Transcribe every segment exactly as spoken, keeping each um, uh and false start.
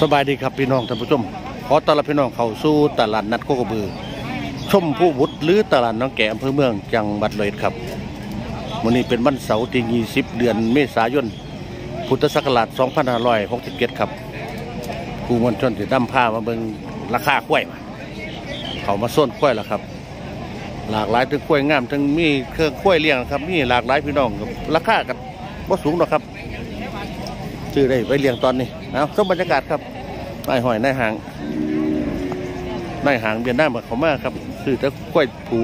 สบายดีครับพี่น้องท่านผู้ชมขอต้อนรับพี่น้องเข้าสู่ตลาดนัดโคกระบือชมผู้บุตรหรือตลาดน้องแก่อำเภอเมืองจังหวัดเลยครับวันนี้เป็นวันเสาร์ที่ยี่สิบเดือนเมษายนพุทธศักราชสองพันห้าร้อยหกสิบเจ็ดครับผู้มวลชนที่นำผ้ามาเบิ่งราคากล้วยเขามาส้นกล้วยแล้วครับหลากหลายทั้งกล้วยงามทั้งมีเครื่องกล้วยเลี้ยงครับมีหลากหลายพี่น้องกับราคากันบ่สูงหรอกครับซื้อได้ไปเลี้ยงตอนนี้เอาชมบรรยากาศครับนายหอยนายหางนายหางเบียนหน้ามาเขามากครับซื้อแต่กล้วยผู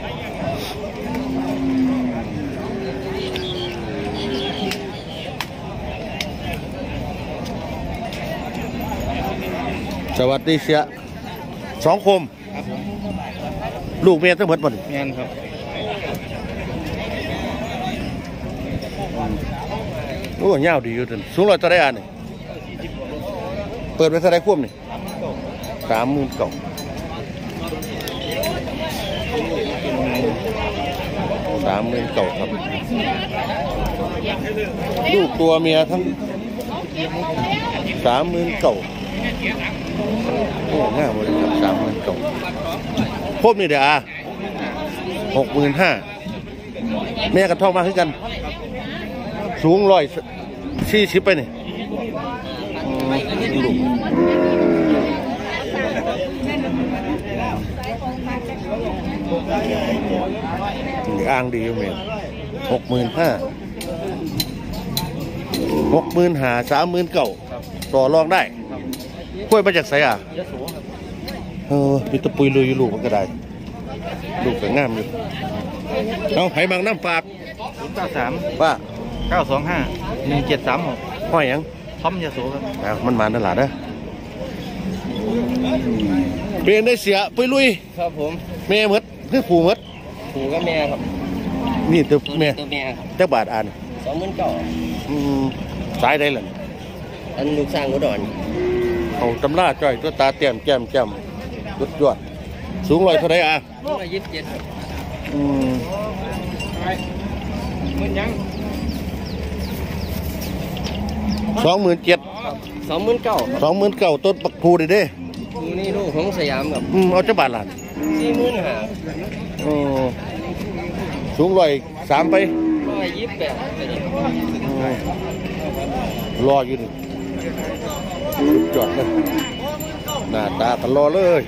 สวัสดีเสียสองคมลูกเมียทั้งหมดหมดเมียครับโอ้ยาวดีอยู่จนสูงร้อยตัวได้อันนี่เปิดไปเท่าไรควบนี่สามหมื่นเก่าสามหมื่นเก่าครับลูกตัวเมียทั้งสามหมื่นเก่าโอ้ง่ายหมดเลยครับสามหมื่นเก่าครบนี่เดี๋ยวอ่ะหกหมื่นห้าแม่กับท้องมาขึ้นกันสูงร้อยสี่สิบไปนี่ลูกอ่างดีอยู่เมียหกหมื่นห้าหกหมื่นห้าสามหมื่นเก่าต่อรองได้กล้วยมาจากไสอ่ะเออมีตะปุยลุยลูกมันก็ได้ลูกก็งามอยู่เอาให้บางน้ำฝากศูนย์เก้าสามว่าเก้าสองห้าหนึ่งเจ็ดสามหกห้อยยังทอมยาสูครับอ่ามันมานั่นแหละนะเปลี่ยนได้เสียปุยลุยครับผมแม่มดคือผูมดผูก็แม่ครับนี่ตัวแม่ตัวแม่เจ้าบาทอ่านสองหมื่นเก้าอืมสายได้หรืออันลูกสร้างก็ดอนเอาตำราจ่อยตัวตาเตี้ยมแก้มแก้มยดยอดสูงร้อยเท่าไรอ่ะร้อยยี่สิบเจ็ดอืมหมื่นยังสองหมื่นเจ็ดสองหมื่นเก้าสองหมื่นเก้าต้นปักภูดิเด้ภูนี่ลูกของสยามกับอืมเอาเจ้าบาทหลานสี่หมื่นห้าอ๋อสูงร้อยสามไปร้อยยี่สิบแปดรออยู่นี่จอดเลยหน้าตาตลอเลย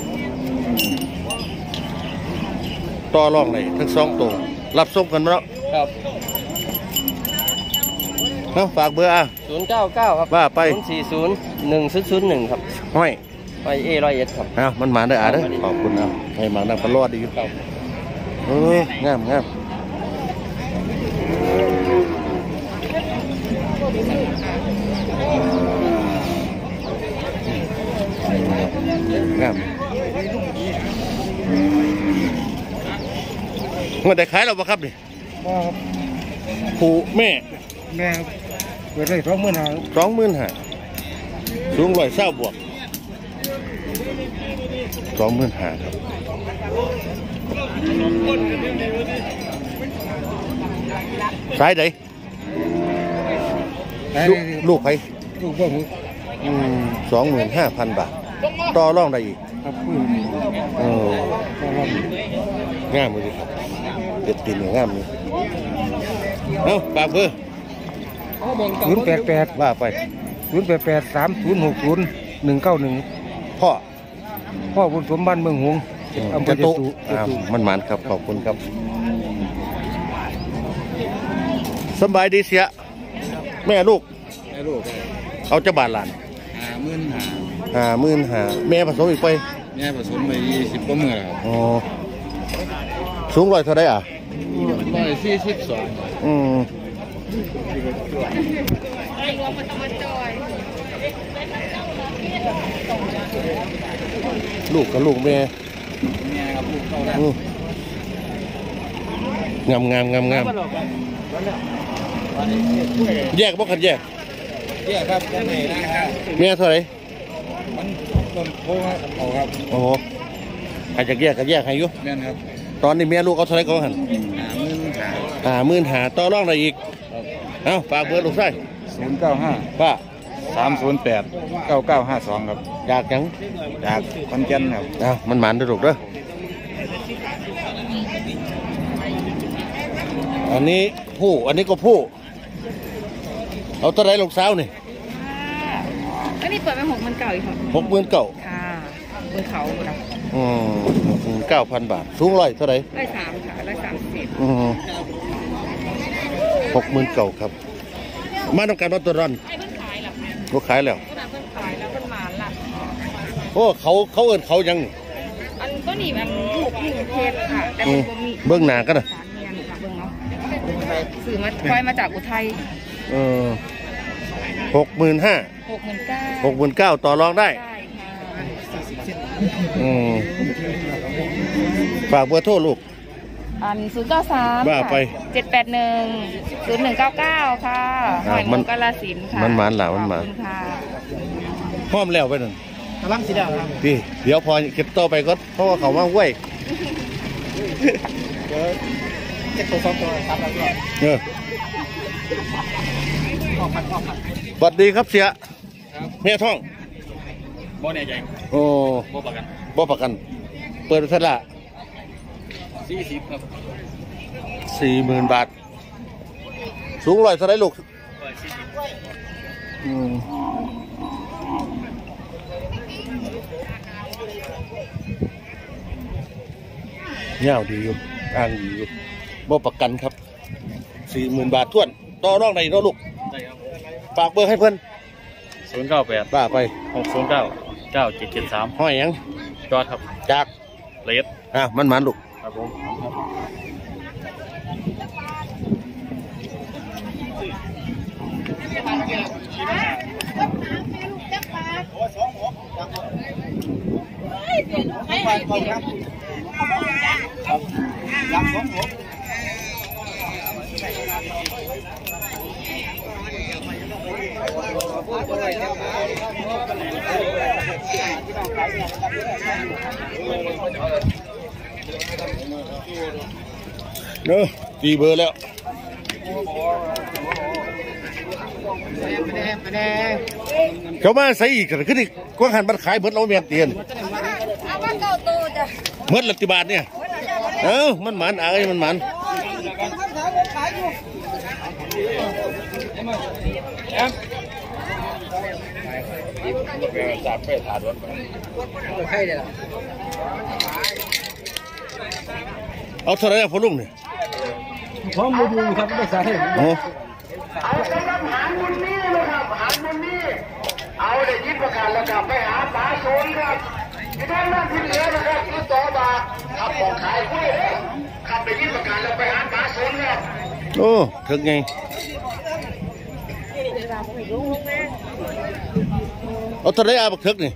ต่อรองไหนทั้งสองตัวรับส่งกันแล้วครับเอาฝากเบอร์อ่ะศูนย์เก้าเก้าครับว่าไปศูนย์สี่ศูนย์หนึ่งศูนย์ศูนย์หนึ่งครับห้อยไปเอร้อยเอ็ดครับเอามันมาได้อ่ะเด้อขอบคุณนะให้มานั่งตลอดดีอยู่ครับเอองามงามงามมันได้ขายเราปะครับนี่ผูแม่แม่เปิดได้สองหมื่นห้าสองหมื่นห้าสูงร้อยเศร้าบวกสองหมื่นห้าครับสายไหนลูกใครลูกพ่อผมสองหมื่นห้าพันบาทต่อรองได้อีกครับเอองามเลยครับเด็ดตีนงามเลยเอาฝากเบอร์ศูนย์แปดแปดว่าไปศูนย์แปดแปดสามศูนย์หกศูนย์หนึ่งเก้าหนึ่งพ่อพ่อบุญสมบัติเมืองหงส์อำเภอเจตุมันหมานครับขอบคุณครับสบายดีเสียแม่ลูกแม่ลูกเอาจะบาทหลานห้าหมื่นห้าห้าหมื่นห้าแม่ผสมอีกไปแม่ผสมไปยี่สิบกว่าเมื่อครับอ๋อสูงร้อยเท่าไรอ่ะร้อยสี่สิบสองอืมลูกกับลูกแม่งามงามงามงามแยกบ่ขัดแยกแยกครับแม่เท่าไหร่มันต้นโค้งครับโอ้โหใครจะแยกก็แยกให้อยู่แม่ครับตอนนี้แม่ลูกเขาเท่าไหร่ก็หันหาหมื่นหาต่อรองอะไรอีกเอ้าฝากเบอร์ลูกไส้ศูนย์เก้าห้าป้าสามศูนย์แปดเก้าเก้าห้าสองครับอยากยังอยากคอนเจนครับอ่ะมันหมันด้วยลูกเด้ออันนี้ผู้อันนี้ก็ผู้เอาตัวไหนลูกสาวนี่อันนี้เปิดไปหกหมื่นเก่าอีกครับหกหมื่นเก่าค่ะบนเขาครับอืมเก้าพันบาทสูงร้อยเท่าไหร่ร้อยสามค่ะร้อยสามสิบอืมหกหมื่นเก่าครับมาต้องการมาตัวรันก็ขายแล้วโอ้เขาเขาเอินเขายังอันก็นี่มันถูกที่เทศค่ะแต่เบื้องหน้าก็นะสื่อมาคอยมาจากอุทัยเออหกหมื่นห้าหกหมื่นเก้าหกหมื่นเก้าต่อรองได้อืมฝากเบอร์โทรลูกอันศูนย์เก้าสามบ้าไปเจ็ดแปดหนึ่งศูนย์หนึ่งเก้าเก้าค่ะหอยมุกกาลสินค่ะมันหมานหล่ามันหมานพร้อมแล้วไปหนึ่งกำลังสีดาวครับพี่เดี๋ยวพอเก็บต่อไปก็เพราะว่าเขาว่างไว้เดี๋ยวเก็บตัวสองตัวสามตัวเออสวัสดีครับเสียเมียท่องบ่เนี่ยใหญ่โอ้บ่ประกันบ่ประกันเปิดเท่าไหร่สี่สิบครับสี่หมื่นบาทสูงร้อยเท่าไรลูกอืมเงี้ยดีอยู่อ่างดีอยู่บ่ประกันครับสี่หมื่นบาทท้วนต่อรองไหนเนาะลูกฝากเบอร์ให้เพื่อนศูนย์เก้าแปดบ้าไปหกศูนย์เก้าเก้าเจ็ดเจ็ดสามห้อยยังจอดครับจากเลสอ่ะมันมันลูกครับผมเนอะตีเบอร์แล้วเขามาใส่อีกขึ้นอีกกว้างหันมันขายเบิดเราเมียนเตียนเบิดลัติบาทเนี่ยเอ้ามันหมันอะไรมันหมันเอาเท่าไรพอลุงเนี่ยพร้อมมือดูครับไม่ใช่โอ้เอากำลังหาบุญนี้นะครับหาบุญนี้เอาได้ยินประกาศแล้วกลับไปหาปลาโซนครับที่ท่านนั่นที่เหลือนะครับที่ต่อบาทขับของขายกล้วยขับได้ยินประกาศแล้วไปหาปลาโซนครับโอ้ถึงไงเอาเท่าไรอาบักถึกนี่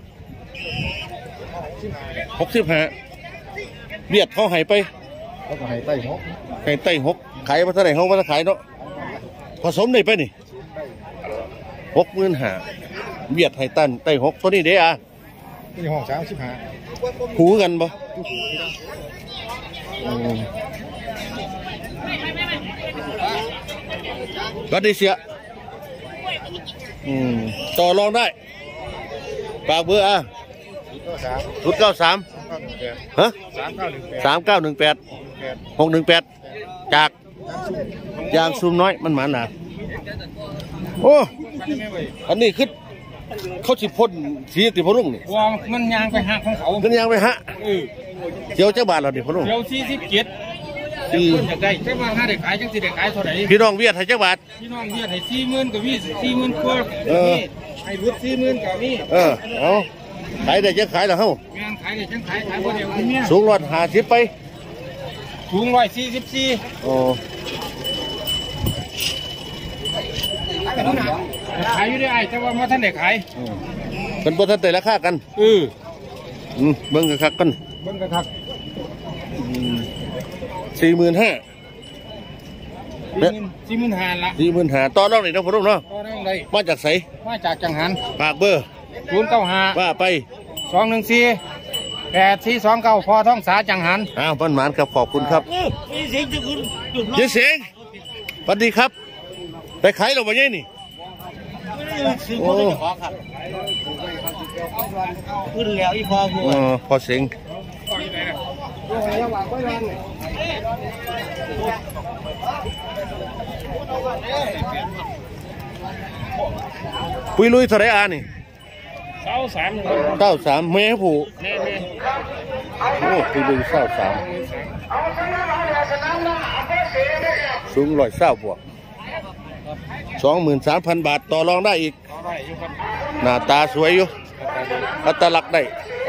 หกสิบห้าเบียดเขาหายไปเขาก็หายไต้หกหายไต้หกขายมาเท่าไหร่เขามาขายเนาะผสมได้ไปนี่หกหมื่นห้าเบียดไทตันไต้หกตัวนี้เด้อะนี่ห้องสามสิบห้าหูกันปะก็ได้เสียต่อรองได้ปากเบอร์อ่ะศูนย์เก้าสามฮะสามเก้าหนึ่งแปดหกหนึ่งแปดจากยางซูมน้อยมันหมาหนาโอ้อันนี้คือเขาสิพ่นสีติพรุ่งนี่ว่ามันยางไปหักของเขามันยางไปฮะเจียวเจ้าบาทเราดิพรุ่งเจียวสี่สิบเจ็ดพี่อยากได้แค่ว่าห้าเด็กขายจังสี่เด็กขายเท่าไหร่พี่น้องเวียดไทยเจ้าบาทพี่น้องเวียดไทยสี่หมื่นกับวีสี่หมื่นกว่าเออไอ้รุดสี่หมื่นกับนี่เออเอาขายได้จังขายแล้วเฮ้าขายได้จังขายขายคนเดียวเนี่ยสูงร้อยห้าสิบไปสูงร้อยสี่สิบสี่โอ้ขายอยู่ได้แต่ว่ามาท่านเด็กขายเป็นบทท่านแต่ละค่ากันเอออืมเบิ้งกันคักกันเบิ้งกันคักสี่หมื่นห้าสี่หมื่นห้าละสี่หมื่นห้าต่อรองไหนน้องพรุ่งเนาะต่อรองไหนมาจากไสมาจากจังหันปากเบอร์ศูนย์เก้าห้าว่าไปสองหนึ่งสี่แปดสี่สองเก้าพอท้องสาจังหันอ้าวพันหมานครับขอบคุณครับเจ๊เสียงสวัสดีครับไปขายเราไปยังนี่ซื้อพวกนี้ขอครับขึ้นแล้วอีพอพวกอ๋อพอเสียงปุยลุยเท่าไรอานี่เก้าสามเก้าสามเมย์ผู้แน่แน่โอ้ปุยลุยเก้าสามสูงร้อยเศร้าบวกสองหมื่นสามพันบาทต่อรองได้อีกหน้าตาสวยอยู่อัตลักษณ์ได้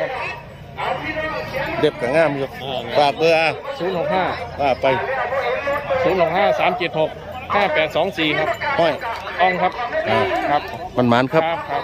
เด็บกับงามอยู่ฝากเบอร์อาศูนย์หกห้าว่าไปศูนย์หกห้าสามเจ็ดหกห้าแปดสองสี่ครับห้อยต้องครับครับมันหมานครับครับ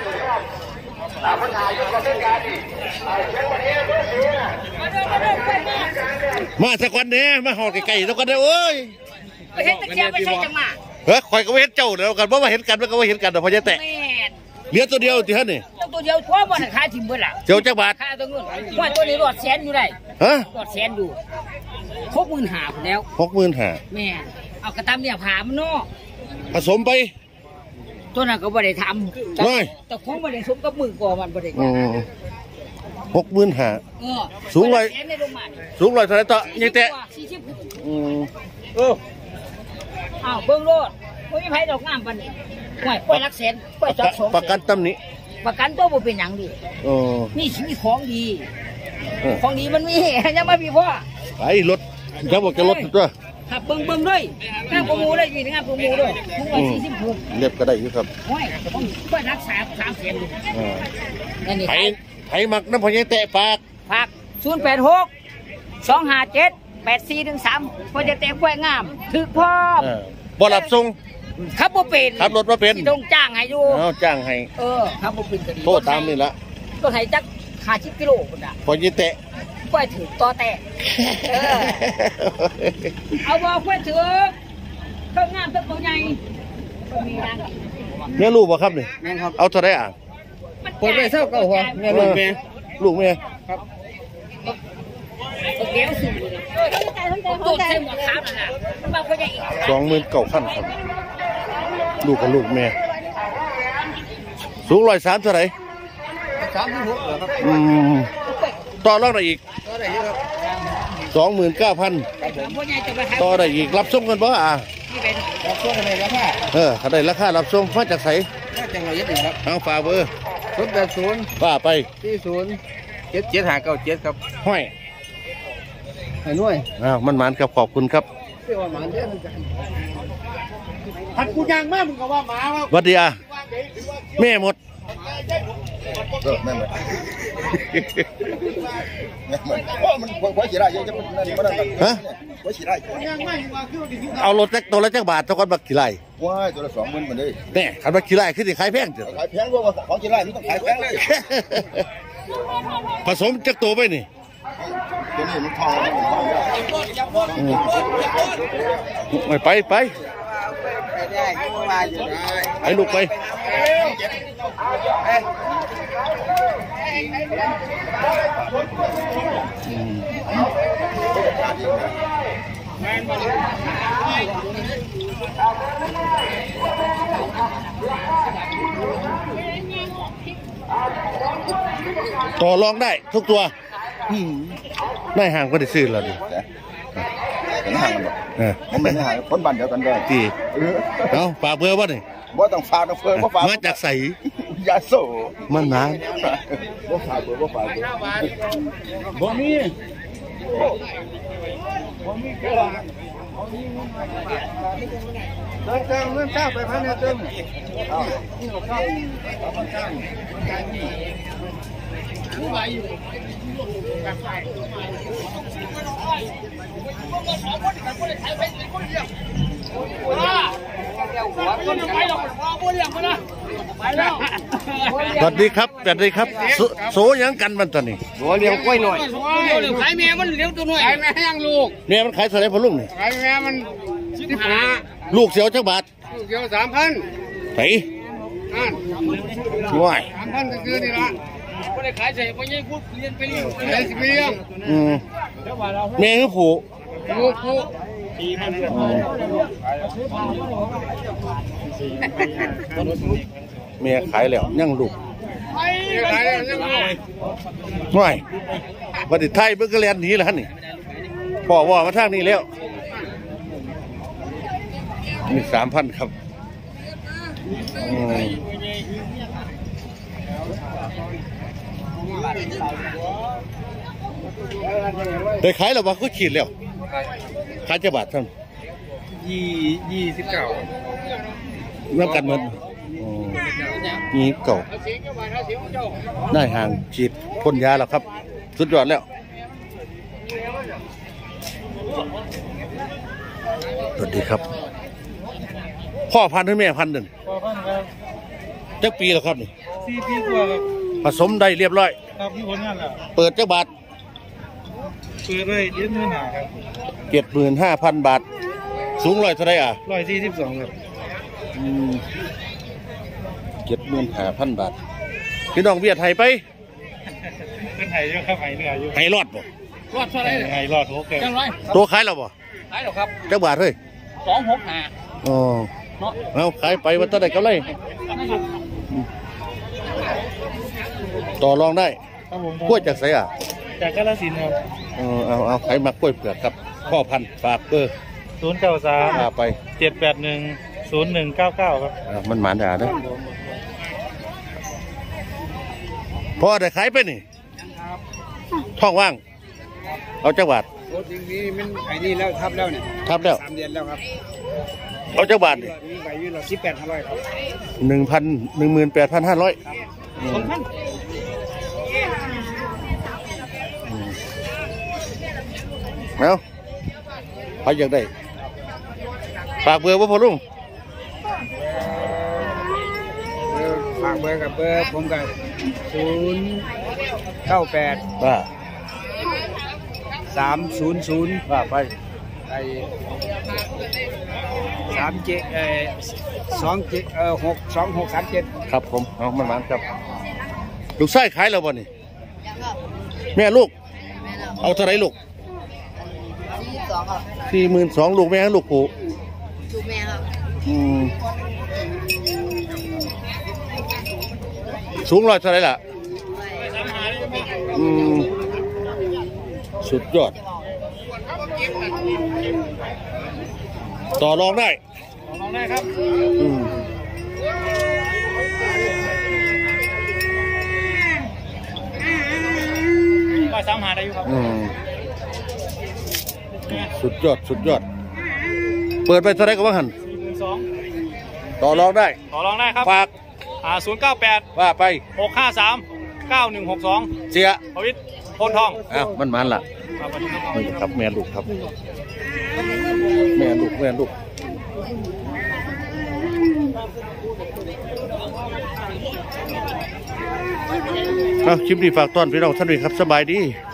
มาสักวันนี้มาหอดไก่ๆสักวันนี้โอ้ยไปเห็นตะเกียบไปใช้จังหวะเฮ้ยคอยก็ไม่เห็นเจ้าเดียวกันเพราะว่าเห็นกันมันก็ไม่เห็นกันแต่พอจะแตะแม่นเหลือตัวเดียวที่ท่านนี่เจ้าตัวเดียวทั่วบ่ได้ขายถิ่มเบิดล่ะเจ้าจักบาทขายตัวเงินว่าตัวนี้รอดแสนอยู่ได้ฮะรอดแสนอยู่ครบหมื่นหาพุ่นแล้วหกหมื่นห้าแม่นเอากระตำเนี่ยผามันเนาะผสมไปตัวนั้นก็บ่ได้ทำแต่น้อยแต่คงบ่ได้สมกับมือก่อมันบ่ได้อืมหกหมื่นห้าเออสูงไว้แสนในโรงพยาบาลสูงร้อยเท่าไหรต่อยี่แตะสี่สิบอืมเอออ้าวเบิ่งโลดบ่มีไผดอกงามปานนี้ห่วยปล่อยหลักแสนปล่อยจอดสองประกันตำหนิประกันตัวบ่เป็นหยังดิโอ้นี่สิมีของดีเออของดีมันมี ยังมามีพ่อไปรถเขาบอกจะรถตัวขับเบิ่งเบิ่งด้วยงามกว่าหมูเลยอยู่งามกว่าหมูด้วยทุกวันสี่สิบหกเรียบก็ได้อยู่ครับห้อยต้องช่วยรักษาสามแสนดูอ่านั่นนี่ไผไผมักน้ำพอยี่แตะปากฝากศูนย์แปดหกสองห้าเจ็ดแปดสี่ถึงสามพอจะเตะกล้วยงามถึกพร้อมเออบ่รับส่งขับบ่เป็นขับรถมาเป็นที่ต้องจ้างให้ดูเอาจ้างให้เออขับบ่เป็นก็ดีโทษตามนี่ละก็ให้จักขาชิบกิโลคนละพอยี่แตะกล้วยถือต่อแต่เออเอาบ่กล้วยถือเครื่องงามเครื่องตัวใหญ่ก็มีนะเนี่ยลูกบ่ครับนี่แม่นครับเอาเท่าไรอ่ะเปิดไปเท่าเก่าหัวแม่ลูกแม่ลูกแม่ตัวเดียวสิตัวเต็มหมดครับนะมันมาคนใหญ่อีกสองหมื่นเก้าพันครับลูกกับลูกแม่สูงร้อยสามเท่าไหร่สามที่หกเหรอครับอืมต่อรองได้อีกก็ได้เยอะครับสองหมื่นเก้าพันคนใหญ่จะไปต่อได้อีกรับส่งกันบ่อ่ะที่เป็นรับช่วงอะไรครับพ่อเออถ้าได้ราคารับส่งมาจากไสน่าจะเงยยึดหนึ่งครับเอาฝากเบอร์ศูนย์แปดศูนย์ป้าไปที่ศูนย์เจ็ดเจ็ดหาเก้าเจ็ดครับห้อยไอ้หน่วยอ้าวมันหมานครับขอบคุณครับเรียกว่าหมาเยอะเหมือนกันพันกูยางมากมึงก็ว่าหมาว่าหวัดดีอ่ะแม่หมดเออแม่นไหมแม่นไหมโอ้มันไว้ฉีดได้เยอะจะมันนั่นมันนั่นฮะไว้ฉีดได้ยางมากว่าคือว่าดีที่สุดเอารถจักตัวละจักบาทเท่ากันบักกี่ไรว้ายตัวละสองหมื่นมันเลยแน่คันบักกี่ไรคือสิขายแพงเถอะขายแพงกว่าของฉีดได้ที่ต้องขายแพงเลยผสมจักตัวไปนี่ตัวนี้มันทองมันทองอืมไปไปไปได้ก็มาอยู่ได้ให้ลูกไปอืมต่อรองได้ทุกตัวได้ห่างก็ได้ซื้อแล้วดิเป็นห่างกันบ่เออมันเป็นห่างคนบ้านเดียวกันเลยตีเออเอาฝากเบอร์ว่านี่บ่ต้องฝากต้องเฟิร์บ่ฝากมาจากใสยาโซ่มันนานบ่ฝากเบอร์บ่ฝากเบอร์บ่มีเดินเติมเงินเจ้าไปพันเนี่ยเติมสวัสดีครับสวัสดีครับโซโซยังกันมันตอนนี้หัวเลี้ยงกล้วยหน่อยขายแม่มันเลี้ยงตัวหน่อยขายแม่ยังลูกเนี่ยมันขายเท่าไหรพอลุงนี่ขายแม่มันสิบห้าลูกเสียวจักบาทลูกเดียวสามพันไปนั่นช่วยสามพันก็คือนี่ละไม่ได้ขายใส่ไปยังพูดเรียนไปเรียนไปสิบเรียงอืมแม่คือผูลูกลูกอืมเมียขายแล้วยังลูกขายแล้วยังไงง่ายวันที่ไทยเบิ่งก็แล่นหนีแล้วนี่พ่อว่ามาทางนี้แล้วนี่สามพันครับอืมได้ขายแล้วบ่ก็ขีดแล้วขายจะบาทท่านยี่ยี่สิบเก้าเรื่องกันมันนี่เก่าได้ห่างฉีดพ่นยาแล้วครับสุดยอดแล้วสวัสดีครับพ่อพันธุ์หรือแม่พันธุ์หนึ่งพอพันครับจักปีแล้วครับนี่สี่ปีกว่าครับผสมได้เรียบร้อยครับมีผลงานแล้วเปิดจักบาทเปิดเลยเดือนเงินหาครับเจ็ดหมื่นห้าพันบาทสูงร้อยเท่าไรอ่ะร้อยสี่สิบสองครับเจ็ดหมื่นห้าพันบาทพี่น้องเบียดไทยไปเป็นไห้เยอะครับไห้เหนื่อยอยู่ไห้รอดบ่รอดเท่าไรไห้รอดโอเคจังไรตัวขายแล้วบ่ขายหรอครับจักบาทเฮ้ยสองหกห้าอ๋อเอาขายไปวันต่อได้กำไรต่อรองได้ครับผมกล้วยจากไสอ่ะจากกาฬสินธุ์ครับเออเอาเอาขายมากล้วยเผือกครับพ่อพันธุ์ฝากเบอร์ศูนย์เก้าสามพาไปเจ็ดแปดหนึ่งศูนย์หนึ่งเก้าเก้าครับอ่ามันหมานด่าเด้อพ่อได้ขายไปนี่ท้องว่าง เอาจักบาทรถจริงนี้มันไอ้นี่แล้วทับแล้วเนี่ยทับแล้วสามเดือนแล้วครับเอาจักบาทนี่มีใบยืนเราสิบแปดห้าร้อยครับหนึ่งพันหนึ่งหมื่นแปดพันห้าร้อยสองพันเอาไปอยากได้ฝากเบอร์ว่าพอลุงฝากเบอร์กับเบอร์ผมกับศูนย์เก้าแปดว่าสามศูนย์ศูนย์ว่าไปไอ้สามเจ็ดเอ่อสองเจ็ดเอ่อหกสองหกสามเจ็ดครับผมเอามันหมานครับลูกไส้ขายแล้วบ่นี่แม่ลูกเอาเท่าไหรลูกสี่สองครับสี่หมื่นสองลูกแม่ลูกปู่ดูแม่ครับอืมสูงร้อยเท่าไหรล่ะอืมสุดยอดต่อรองได้ลองได้ครับอืมก็สามหาได้อยู่ครับอืมสุดยอดสุดยอดเปิดไปเท่าไหรก็ว่าหันสี่หมื่นสองต่อรองได้ต่อรองได้ครับฝากอ่าศูนย์เก้าแปดว่าไปหกห้าสามเก้าหนึ่งหกสองเสียพวิทย์โพนทองอ้าวมันมันล่ะครับสวัสดีครับนี่ครับแม่ลูกครับ แม่ลูกแม่ลูกเอาคลิปนี้ฝากต้อนพี่น้องท่านด้วยครับสบายดี